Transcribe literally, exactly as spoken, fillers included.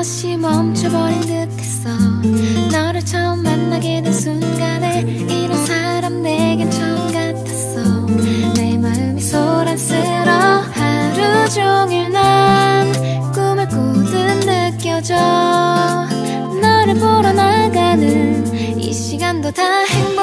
다시 멈춰버린 듯했어. 너를 처음 만나게 된 순간에 이런 사람 내겐 처음 같았어. 내 마음이 소란스러워. 하루 종일 난 꿈을 꾸듯 느껴져. 너를 보러 나가는 이 시간도 다 행복.